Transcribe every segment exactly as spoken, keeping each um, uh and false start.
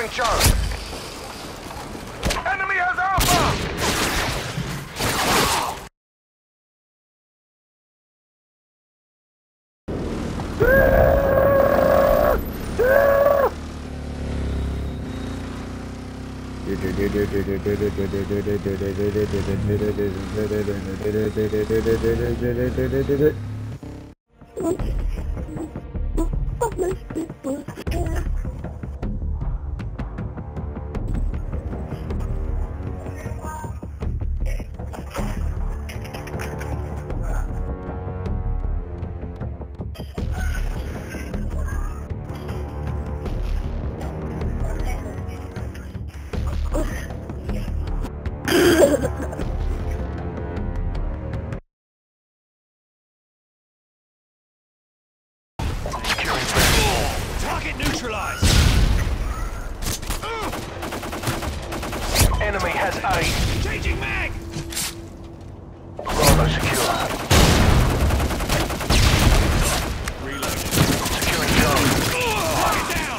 Securing Joe. Enemy has Alpha! Target neutralized. Enemy has A. Changing mag. Bravo secure. Reloading. Securing Joe. Target down.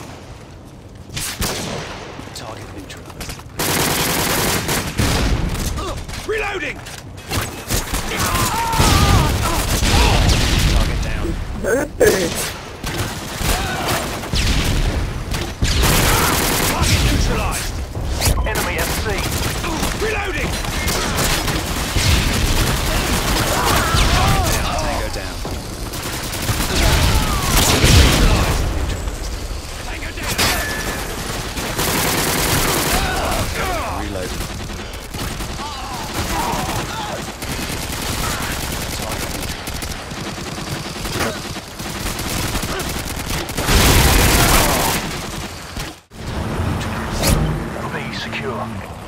Target neutralized. Reloading. Target down. Neutralized! Enemy at C. Reloading! Tango down. Tango down! Reloading. B secure.